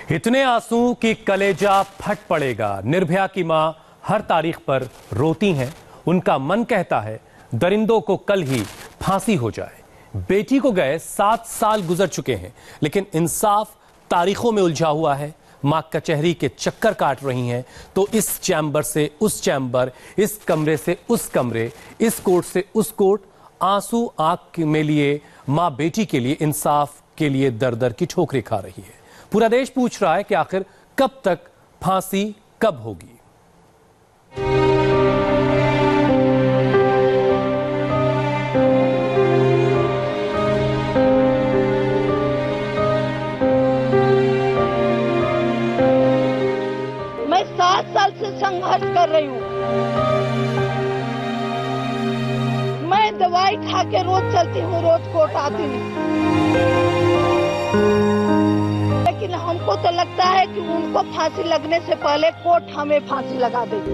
इतने आंसू कि कलेजा फट पड़ेगा। निर्भया की मां हर तारीख पर रोती हैं। उनका मन कहता है दरिंदों को कल ही फांसी हो जाए। बेटी को गए 7 साल गुजर चुके हैं, लेकिन इंसाफ तारीखों में उलझा हुआ है। मां कचहरी के चक्कर काट रही हैं, तो इस चैम्बर से उस चैम्बर, इस कमरे से उस कमरे, इस कोर्ट से उस कोर्ट। आंसू आंख में लिए मां बेटी के लिए, इंसाफ के लिए दर दर की ठोकरें खा रही है। पूरा देश पूछ रहा है कि आखिर कब तक फांसी कब होगी। मैं 7 साल से संघर्ष कर रही हूँ। मैं दवाई खा के रोज चलती हूँ, रोज कोर्ट आती हूँ, लेकिन हमको तो लगता है कि उनको फांसी लगने से पहले कोर्ट हमें फांसी लगा देगी।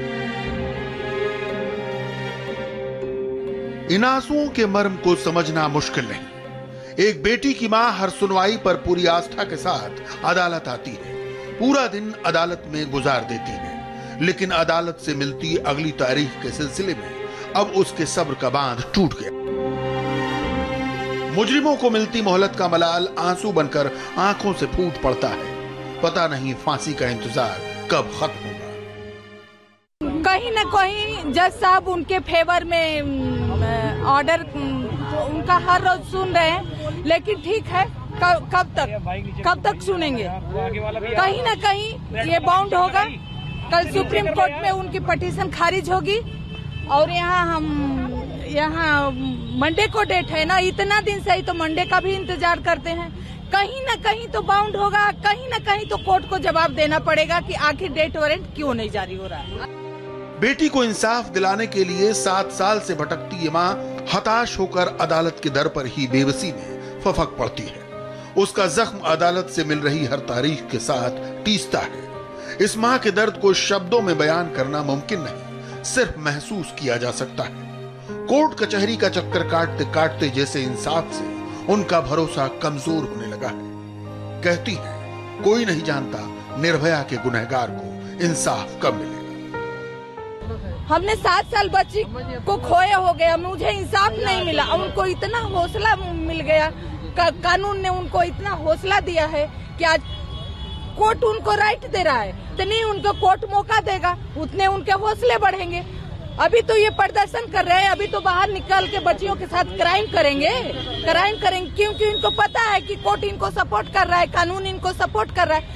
इन आंसुओं के मर्म को समझना मुश्किल नहीं। एक बेटी की मां हर सुनवाई पर पूरी आस्था के साथ अदालत आती है, पूरा दिन अदालत में गुजार देती है, लेकिन अदालत से मिलती अगली तारीख के सिलसिले में अब उसके सब्र का बांध टूट गया। मुजरिमों को मिलती मोहलत का मलाल आंसू बनकर आंखों से फूट पड़ता है। पता नहीं फांसी का इंतजार कब खत्म होगा। कहीं न कहीं जज साहब उनके फेवर में ऑर्डर उनका हर रोज सुन रहे हैं, लेकिन ठीक है, कब तक सुनेंगे? कहीं न कहीं ये बाउंड होगा। कल सुप्रीम कोर्ट में उनकी पिटीशन खारिज होगी और यहाँ मंडे को डेट है ना, इतना दिन से ही तो मंडे का भी इंतजार करते हैं। कहीं न कहीं तो बाउंड होगा, कहीं न कहीं तो कोर्ट को जवाब देना पड़ेगा कि आखिर डेट वारंट क्यों नहीं जारी हो रहा है। बेटी को इंसाफ दिलाने के लिए 7 साल से भटकती ये मां हताश होकर अदालत के दर पर ही बेबसी में फफक पड़ती है। उसका जख्म अदालत से मिल रही हर तारीख के साथ टीसता है। इस मां के दर्द को शब्दों में बयान करना मुमकिन नहीं, सिर्फ महसूस किया जा सकता है। कोर्ट कचहरी का चक्कर काटते काटते जैसे इंसाफ से उनका भरोसा कमजोर होने लगा है। कहती है कोई नहीं जानता निर्भया के गुनहगार को इंसाफ कब मिलेगा। हमने 7 साल बच्ची को खोए हो गया, मुझे इंसाफ नहीं मिला। उनको इतना हौसला मिल गया, कानून ने उनको इतना हौसला दिया है कि आज कोर्ट उनको राइट दे रहा है। इतनी उनको कोर्ट मौका देगा, उतने उनके हौसले बढ़ेंगे। अभी तो ये प्रदर्शन कर रहे हैं, अभी तो बाहर निकल के बच्चियों के साथ क्राइम करेंगे क्योंकि इनको पता है कि कोर्ट इनको सपोर्ट कर रहा है, कानून इनको सपोर्ट कर रहा है।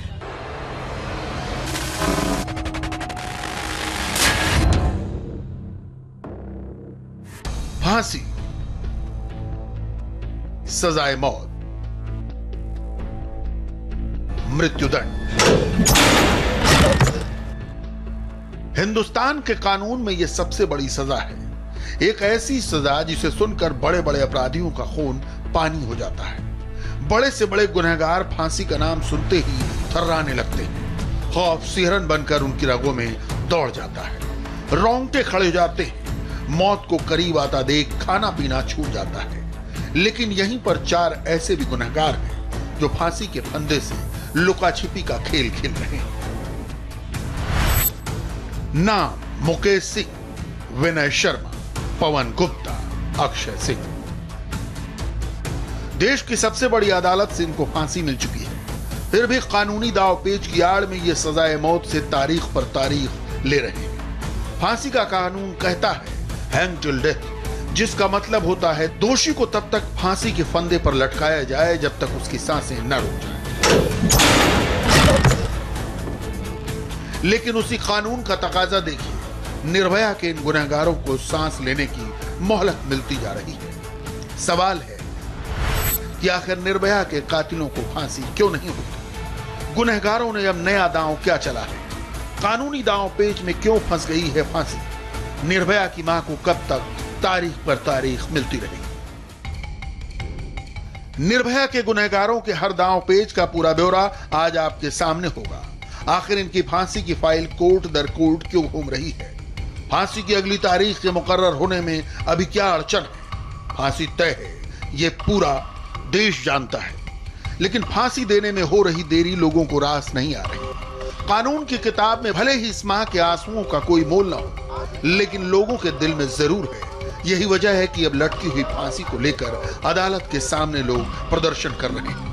फांसी, सजाए मौत, मृत्युदंड। हिंदुस्तान के कानून में यह सबसे बड़ी सजा है। एक ऐसी सजा जिसे सुनकर बड़े बड़े अपराधियों का खून पानी हो जाता है। बड़े से बड़े गुनहगार फांसी का नाम सुनते ही थर्राने लगते हैं। खौफ सिहरन बनकर उनकी रगों में दौड़ जाता है, रोंगटे खड़े हो जाते हैं। मौत को करीब आता देख खाना पीना छूट जाता है। लेकिन यहीं पर 4 ऐसे भी गुनहगार हैं जो फांसी के फंदे से लुका छिपी का खेल खेल रहे हैं। नाम मुकेश सिंह, विनय शर्मा, पवन गुप्ता, अक्षय सिंह। देश की सबसे बड़ी अदालत से इनको फांसी मिल चुकी है, फिर भी कानूनी दांवपेच की आड़ में ये सजाए मौत से तारीख पर तारीख ले रहे हैं। फांसी का कानून कहता है हैंग टिल डेथ, जिसका मतलब होता है दोषी को तब तक फांसी के फंदे पर लटकाया जाए जब तक उसकी सांसें न रुक जाए। लेकिन उसी कानून का तकाजा देखिए, निर्भया के इन गुनहगारों को सांस लेने की मोहलत मिलती जा रही है। सवाल है कि आखिर निर्भया के कातिलों को फांसी क्यों नहीं होती? गुनहगारों ने अब नया दांव क्या चला है? कानूनी दांव पेच में क्यों फंस गई है फांसी? निर्भया की मां को कब तक तारीख पर तारीख मिलती रहेगी? निर्भया के गुनहगारों के हर दांव पेच का पूरा ब्यौरा आज आपके सामने होगा। आखिर इनकी फांसी की फाइल कोर्ट दर कोर्ट क्यों घूम रही है? फांसी की अगली तारीख के मुकर्रर होने में अभी क्या अड़चन है? फांसी तय है, ये पूरा देश जानता है। लेकिन फांसी देने में हो रही देरी लोगों को रास नहीं आ रही। कानून की किताब में भले ही इस मां के आंसुओं का कोई मोल ना हो, लेकिन लोगों के दिल में जरूर है। यही वजह है कि अब लटकी हुई फांसी को लेकर अदालत के सामने लोग प्रदर्शन कर रहे हैं।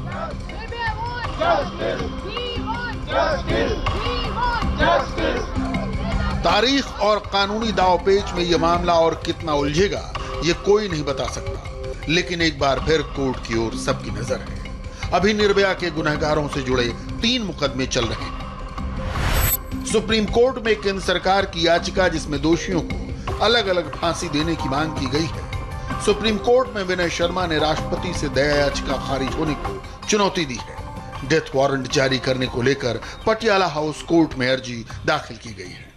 तारीख और कानूनी दांवपेच में यह मामला और कितना उलझेगा ये कोई नहीं बता सकता, लेकिन एक बार फिर कोर्ट की ओर सबकी नजर है। अभी निर्भया के गुनहगारों से जुड़े 3 मुकदमे चल रहे हैं। सुप्रीम कोर्ट में केंद्र सरकार की याचिका जिसमें दोषियों को अलग अलग फांसी देने की मांग की गई है। सुप्रीम कोर्ट में विनय शर्मा ने राष्ट्रपति से दया याचिका खारिज होने को चुनौती दी है। डेथ वारंट जारी करने को लेकर पटियाला हाउस कोर्ट में अर्जी दाखिल की गई है।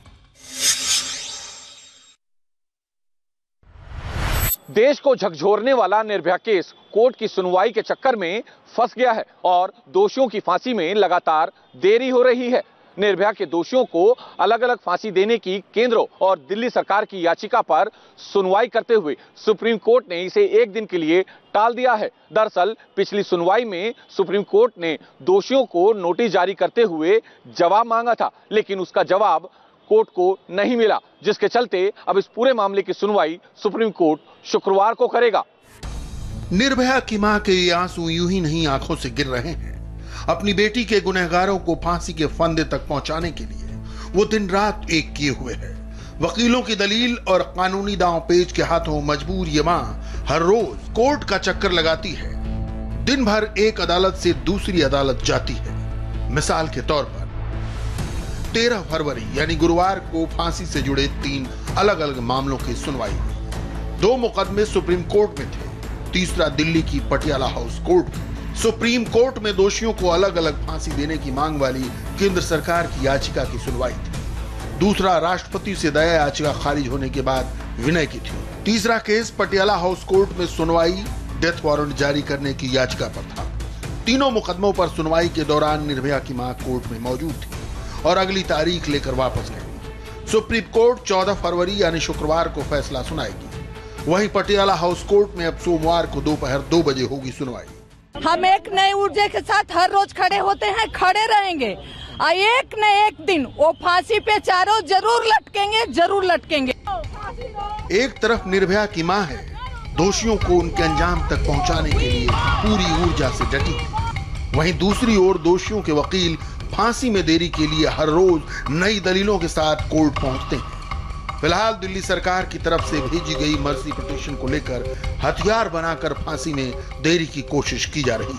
देश को झकझोरने वाला निर्भया केस कोर्ट की सुनवाई के चक्कर में फंस गया है और दोषियों की फांसी में लगातार देरी हो रही है। निर्भया के दोषियों को अलग अलग फांसी देने की केंद्र और दिल्ली सरकार की याचिका पर सुनवाई करते हुए सुप्रीम कोर्ट ने इसे 1 दिन के लिए टाल दिया है। दरअसल पिछली सुनवाई में सुप्रीम कोर्ट ने दोषियों को नोटिस जारी करते हुए जवाब मांगा था, लेकिन उसका जवाब कोर्ट को नहीं मिला, जिसके चलते अब इस पूरे मामले की सुनवाई सुप्रीम कोर्ट शुक्रवार को करेगा। निर्भया की मां के ये आंसू यूं ही नहीं आंखों से गिर रहे हैं। अपनी बेटी के गुनहगारों को फांसी के फंदे तक पहुंचाने के लिए वो दिन रात एक किए हुए है। वकीलों की दलील और कानूनी दांवपेच के हाथों मजबूर ये मां हर रोज कोर्ट का चक्कर लगाती है। दिन भर एक अदालत से दूसरी अदालत जाती है। मिसाल के तौर पर 13 फरवरी यानी गुरुवार को फांसी से जुड़े 3 अलग अलग मामलों की सुनवाई हुई। 2 मुकदमे सुप्रीम कोर्ट में थे, तीसरा दिल्ली की पटियाला हाउस कोर्ट में। सुप्रीम कोर्ट में दोषियों को अलग अलग फांसी देने की मांग वाली केंद्र सरकार की याचिका की सुनवाई थी। दूसरा राष्ट्रपति से दया याचिका खारिज होने के बाद विनय की थी। तीसरा केस पटियाला हाउस कोर्ट में सुनवाई डेथ वारंट जारी करने की याचिका पर था। तीनों मुकदमों पर सुनवाई के दौरान निर्भया की मां कोर्ट में मौजूद थी और अगली तारीख लेकर वापस गई। सुप्रीम कोर्ट 14 फरवरी यानी शुक्रवार को फैसला सुनाएगी। वहीं पटियाला हाउस कोर्ट में अब सोमवार को दोपहर 2 बजे होगी सुनवाई। हम एक नए ऊर्जा के साथ हर रोज खड़े होते हैं, खड़े रहेंगे। एक न एक दिन वो फांसी पे चारों जरूर लटकेंगे, जरूर लटकेंगे। एक तरफ निर्भया की मां है, दोषियों को उनके अंजाम तक पहुंचाने के लिए पूरी ऊर्जा से डटी है। वहीं दूसरी ओर दोषियों के वकील फांसी में देरी के लिए हर रोज नई दलीलों के साथ कोर्ट पहुंचते हैं। फिलहाल दिल्ली सरकार की तरफ से भेजी गई मर्सी पिटीशन को लेकर हथियार बनाकर फांसी में देरी की कोशिश की जा रही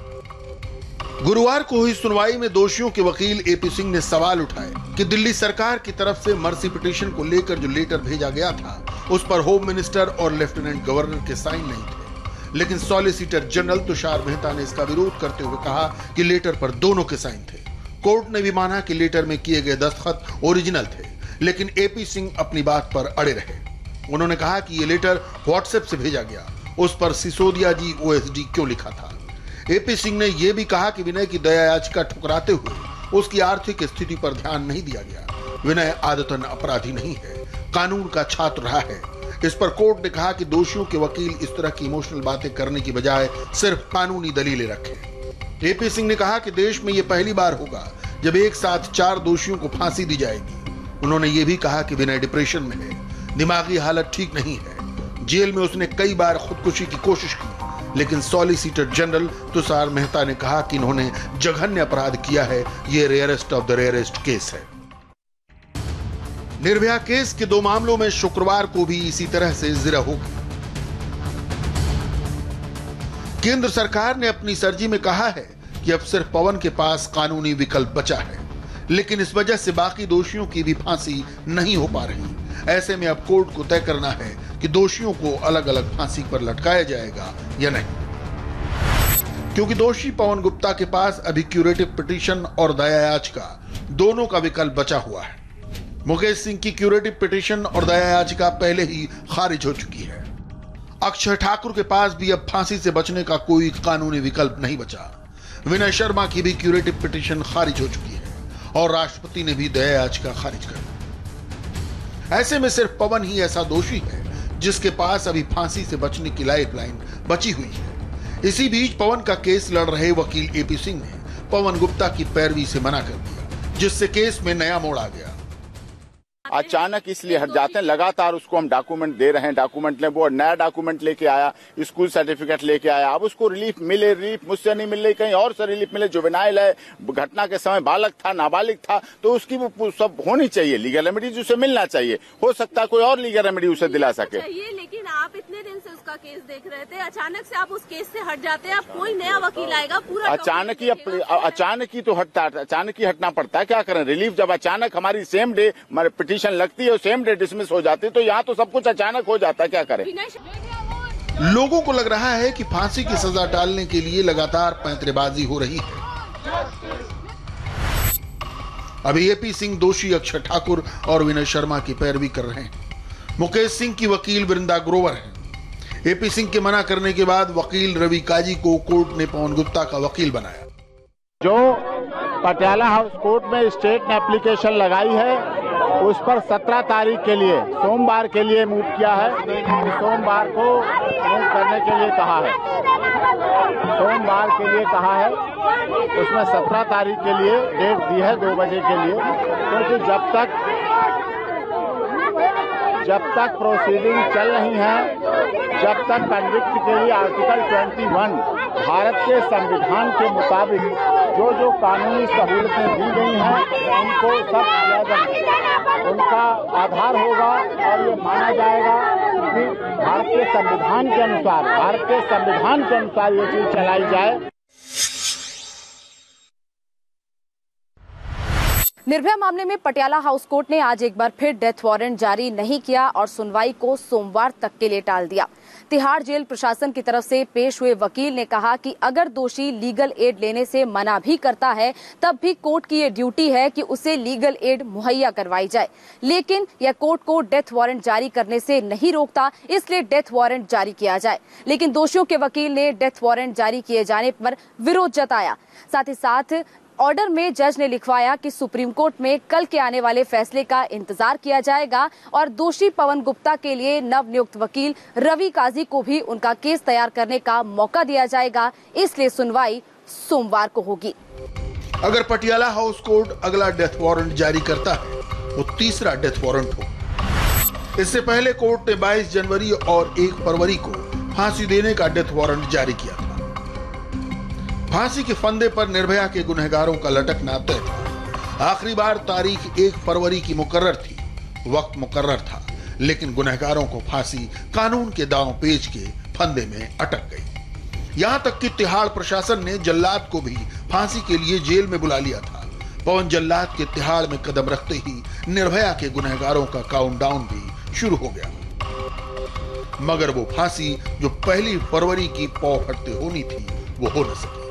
है। गुरुवार को हुई सुनवाई में दोषियों के वकील एपी सिंह ने सवाल उठाए कि दिल्ली सरकार की तरफ से मर्सी पिटीशन को लेकर जो लेटर भेजा गया था उस पर होम मिनिस्टर और लेफ्टिनेंट गवर्नर के साइन नहीं थे, लेकिन सॉलिसिटर जनरल तुषार मेहता ने इसका विरोध करते हुए कहा कि लेटर पर दोनों के साइन थे। कोर्ट ने भी माना कि लेटर में किए गए दस्तखत ओरिजिनल थे, लेकिन एपी सिंह अपनी बात पर अड़े रहे। उन्होंने कहा कि यह लेटर व्हाट्सएप से भेजा गया, उस पर सिसोदिया जी ओएसडी क्यों लिखा था। एपी सिंह ने यह भी कहा कि विनय की दया याचिका ठुकराते हुए उसकी आर्थिक स्थिति पर ध्यान नहीं दिया गया। विनय आदतन अपराधी नहीं है, कानून का छात्र रहा है। इस पर कोर्ट ने कहा कि दोषियों के वकील इस तरह की इमोशनल बातें करने की बजाय सिर्फ कानूनी दलीलें रखें। एपी सिंह ने कहा कि देश में यह पहली बार होगा जब एक साथ 4 दोषियों को फांसी दी जाएगी। उन्होंने ये भी कहा कि विनय डिप्रेशन में है, दिमागी हालत ठीक नहीं है। जेल में उसने कई बार खुदकुशी की कोशिश की, लेकिन सॉलिसिटर जनरल तुषार मेहता ने कहा कि इन्होंने जघन्य अपराध किया है। ये rarest of the rarest case है। निर्भया केस के 2 मामलों में शुक्रवार को भी इसी तरह से जिरा होगी। केंद्र सरकार ने अपनी अर्जी में कहा है कि अब सिर्फ पवन के पास कानूनी विकल्प बचा है, लेकिन इस वजह से बाकी दोषियों की भी फांसी नहीं हो पा रही। ऐसे में अब कोर्ट को तय करना है कि दोषियों को अलग अलग फांसी पर लटकाया जाएगा या नहीं, क्योंकि दोषी पवन गुप्ता के पास अभी क्यूरेटिव पिटीशन और दया याचिका दोनों का विकल्प बचा हुआ है। मुकेश सिंह की क्यूरेटिव पिटीशन और दया याचिका पहले ही खारिज हो चुकी है। अक्षय ठाकुर के पास भी अब फांसी से बचने का कोई कानूनी विकल्प नहीं बचा। विनय शर्मा की भी क्यूरेटिव पिटीशन खारिज हो चुकी है और राष्ट्रपति ने भी दया याचिका खारिज कर दी। ऐसे में सिर्फ पवन ही ऐसा दोषी है जिसके पास अभी फांसी से बचने की लाइफलाइन बची हुई है। इसी बीच पवन का केस लड़ रहे वकील एपी सिंह ने पवन गुप्ता की पैरवी से मना कर दिया, जिससे केस में नया मोड़ आ गया। अचानक इसलिए हट जाते हैं, लगातार उसको हम डॉक्यूमेंट दे रहे हैं, डॉक्यूमेंट ले, वो नया डॉक्यूमेंट लेके आया, स्कूल सर्टिफिकेट लेके आया, अब उसको रिलीफ मिले, रिलीफ मुझसे नहीं मिल रही, कहीं और से रिलीफ मिले, जुवेनाइल है, घटना के समय बालक था, नाबालिग था, तो उसकी वो सब होनी चाहिए, लीगल रेमेडीज उसे मिलना चाहिए, हो सकता है कोई और लीगल रेमेडी उसे दिला सके। लेकिन आप इतने दिन से उसका केस देख रहे थे, अचानक से आप उस केस से हट जाते हैं, अब कोई नया वकील आएगा, पूरा अचानक ही तो अचानक ही हटना पड़ता है, क्या करें, रिलीफ जब अचानक हमारी सेम डे पिटीशन लगती है, सेम डे डिसमिस हो जाती है, तो यहाँ तो सब कुछ अचानक हो जाता है, क्या करें। लोगों को लग रहा है कि फांसी की सजा टालने के लिए लगातार पैंतरेबाजी हो रही है। अभी एपी सिंह दोषी अक्षय ठाकुर और विनय शर्मा की पैरवी कर रहे हैं। मुकेश सिंह की वकील वृंदा ग्रोवर है। एपी सिंह के मना करने के बाद वकील रवि काजी को कोर्ट ने पवन गुप्ता का वकील बनाया। जो पटियाला हाउस कोर्ट में स्टेट ने एप्लीकेशन लगाई है, उस पर 17 तारीख के लिए, सोमवार के लिए मूव किया है। सोमवार को मूव करने के लिए कहा है, सोमवार के लिए कहा है, उसमें 17 तारीख के लिए डेट दी है 2 बजे के लिए, क्योंकि जब तक प्रोसीडिंग चल रही है, जब तक कन्विक्ट के लिए आर्टिकल 21 भारत के संविधान के मुताबिक जो जो कानूनी सहूलतें दी गई हैं, उनको सब दिया जाए, उनका आधार होगा और ये माना जाएगा कि भारत के संविधान के अनुसार ये चीज चलाई जाए। निर्भया मामले में पटियाला हाउस कोर्ट ने आज एक बार फिर डेथ वारंट जारी नहीं किया और सुनवाई को सोमवार तक के लिए टाल दिया। तिहाड़ जेल प्रशासन की तरफ से पेश हुए वकील ने कहा कि अगर दोषी लीगल एड लेने से मना भी करता है, तब भी कोर्ट की ये ड्यूटी है कि उसे लीगल एड मुहैया करवाई जाए, लेकिन यह कोर्ट को डेथ वारंट जारी करने से नहीं रोकता, इसलिए डेथ वारंट जारी किया जाए। लेकिन दोषियों के वकील ने डेथ वारंट जारी किए जाने पर विरोध जताया। साथ ही साथ ऑर्डर में जज ने लिखवाया कि सुप्रीम कोर्ट में कल के आने वाले फैसले का इंतजार किया जाएगा और दोषी पवन गुप्ता के लिए नवनियुक्त वकील रवि काजी को भी उनका केस तैयार करने का मौका दिया जाएगा, इसलिए सुनवाई सोमवार को होगी। अगर पटियाला हाउस कोर्ट अगला डेथ वारंट जारी करता है, वो तीसरा डेथ वारंट हो। इससे पहले कोर्ट ने 22 जनवरी और 1 फरवरी को फांसी देने का डेथ वारंट जारी किया था। फांसी के फंदे पर निर्भया के गुनहगारों का लटकना तय था। आखिरी बार तारीख 1 फरवरी की मुकर्रर थी, वक्त मुकर्रर था, लेकिन गुनहगारों को फांसी कानून के दांव पेच के फंदे में अटक गई। यहां तक कि तिहाड़ प्रशासन ने जल्लाद को भी फांसी के लिए जेल में बुला लिया था। पवन जल्लाद के तिहाड़ में कदम रखते ही निर्भया के गुनहगारों का काउंटडाउन भी शुरू हो गया, मगर वो फांसी जो 1 फरवरी की पौ फटते होनी थी, वो हो न सकी।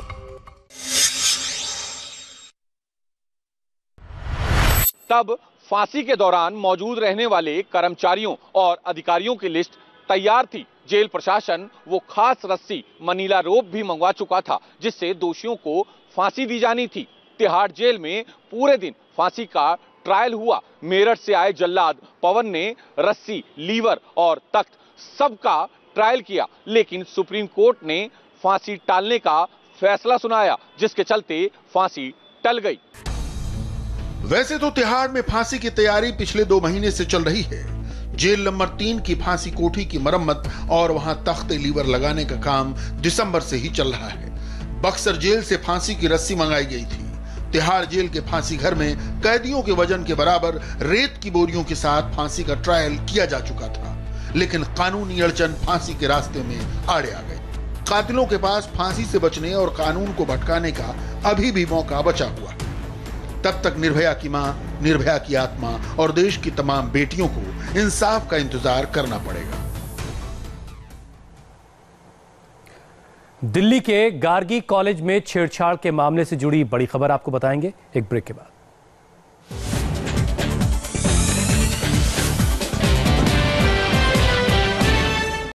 तब फांसी के दौरान मौजूद रहने वाले कर्मचारियों और अधिकारियों की लिस्ट तैयार थी। जेल प्रशासन वो खास रस्सी मनीला रोप भी मंगवा चुका था, जिससे दोषियों को फांसी दी जानी थी। तिहाड़ जेल में पूरे दिन फांसी का ट्रायल हुआ। मेरठ से आए जल्लाद पवन ने रस्सी, लीवर और तख्त सबका ट्रायल किया, लेकिन सुप्रीम कोर्ट ने फांसी टालने का फैसला सुनाया, जिसके चलते फांसी टल गई। वैसे तो तिहाड़ में फांसी की तैयारी पिछले 2 महीने से चल रही है। जेल नंबर 3 की फांसी कोठी की मरम्मत और वहां तख्ते लीवर लगाने का काम दिसंबर से ही चल रहा है। बक्सर जेल से फांसी की रस्सी मंगाई गई थी। तिहाड़ जेल के फांसी घर में कैदियों के वजन के बराबर रेत की बोरियों के साथ फांसी का ट्रायल किया जा चुका था, लेकिन कानूनी अड़चन फांसी के रास्ते में आड़े आ गई। कातिलों के पास फांसी से बचने और कानून को भटकाने का अभी भी मौका बचा हुआ है। तब तक निर्भया की मां, निर्भया की आत्मा और देश की तमाम बेटियों को इंसाफ का इंतजार करना पड़ेगा। दिल्ली के गार्गी कॉलेज में छेड़छाड़ के मामले से जुड़ी बड़ी खबर आपको बताएंगे एक ब्रेक के बाद।